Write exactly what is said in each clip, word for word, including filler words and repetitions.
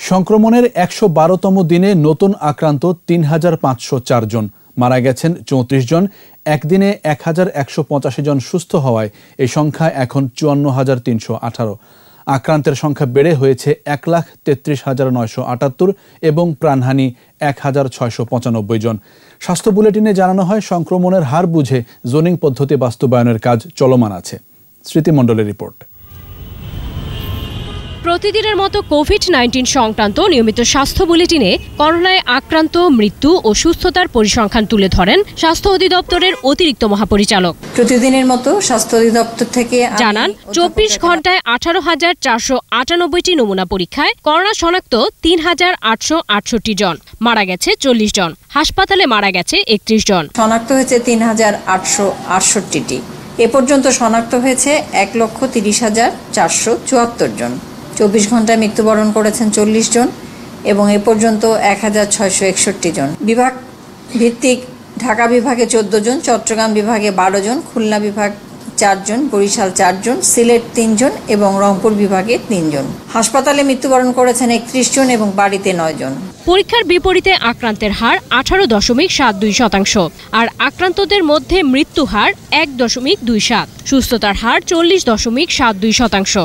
সংক্রমণের একশো বারোতম দিনে নতুন আক্রান্ত তিন হাজার পাঁচশো চার জন, মারা গেছেন চৌত্রিশ জন। একদিনে এক হাজার একশো পঁচাশি জন সুস্থ হওয়ায় এই সংখ্যা এখন চুয়ান্ন হাজার তিনশো আঠারো। আক্রান্তের সংখ্যা বেড়ে হয়েছে এক লাখ তেত্রিশ হাজার নয়শো আটাত্তর এবং প্রাণহানি এক হাজার ছয়শো পঁচানব্বই জন। স্বাস্থ্য বুলেটিনে জানানো হয়, সংক্রমণের হার বুঝে জোনিং পদ্ধতি বাস্তবায়নের কাজ চলমান আছে। স্মৃতি মণ্ডলের রিপোর্ট। প্রতিদিনের মতো কোভিড নাইন্টিন সংক্রান্ত নিয়মিত স্বাস্থ্য বুলেটিনে করোনায় আক্রান্ত, মৃত্যু ও সুস্থতার পরিসংখ্যান তুলে ধরেন স্বাস্থ্য অধিদপ্তরের অতিরিক্ত মহাপরিচালক। প্রতিদিনের মতো স্বাস্থ্য অধিদপ্তর থেকে জানান, চব্বিশ ঘন্টায় আঠারো হাজার চারশো আটানব্বইটি নমুনা পরীক্ষায় করোনা শনাক্ত তিন হাজার আটশো আটষট্টি জন, মারা গেছে চল্লিশ জন, হাসপাতালে মারা গেছে একত্রিশ জন। শনাক্ত হয়েছে তিন হাজার আটশো আটষট্টিটি। এ পর্যন্ত শনাক্ত হয়েছে এক লক্ষ তিরিশ হাজার চারশো চুয়াত্তর জন। চব্বিশ ঘন্টায় মৃত্যুবরণ করেছেন চল্লিশ জন এবং এ পর্যন্ত এক হাজার ছয়শো একষট্টি জন। বিভাগ ভিত্তিক ঢাকা বিভাগে চোদ্দ জন, চট্টগ্রাম বিভাগে বারো জন, খুলনা বিভাগ চারজন, বরিশাল চারজন, সিলেট তিনজন এবং রংপুর বিভাগে তিনজন। হাসপাতালে মৃত্যুবরণ করেছেন একত্রিশ জন এবং বাড়িতে নয় জন। পরীক্ষার বিপরীতে আক্রান্তের হার আঠারো দশমিক সাত দুই শতাংশ, আর আক্রান্তদের মধ্যে মৃত্যু হার এক দশমিক দুই সাত, সুস্থতার হার চল্লিশ দশমিক সাত দুই শতাংশ।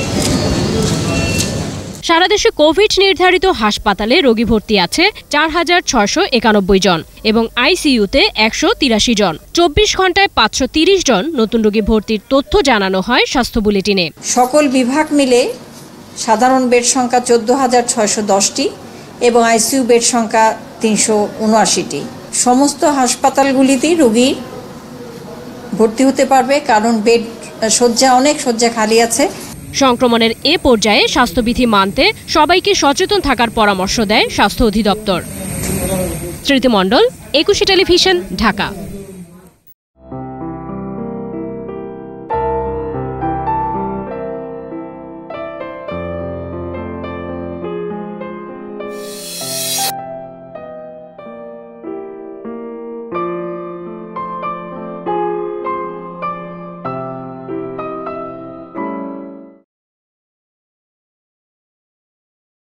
সারা দেশে কোভিড নির্ধারিত হাসপাতালে রোগী ভর্তি আছে চার হাজার ছয়শো একানব্বই জন এবং আইসিইউতে একশো তিরাশি জন। চব্বিশ ঘন্টায় পাঁচশো তিরিশ জন নতুন রোগী ভর্তির তথ্য জানানো হয় স্বাস্থ্য বুলেটিনে। সকল বিভাগ মিলে সাধারণ বেড সংখ্যা চোদ্দ হাজার ছয়শো দশটি এবং আইসিইউ বেড সংখ্যা তিনশো উনআশিটি। সমস্ত হাসপাতালগুলিতেই রোগী ভর্তি হতে পারবে, কারণ বেড শয্যা অনেক শয্যা খালি আছে। সংক্রমণের এ পর্যায়ে স্বাস্থ্যবিধি মানতে সবাইকে সচেতন থাকার পরামর্শ দেয় স্বাস্থ্য অধিদপ্তর। স্মৃতি মণ্ডল, একুশে টেলিভিশন, ঢাকা।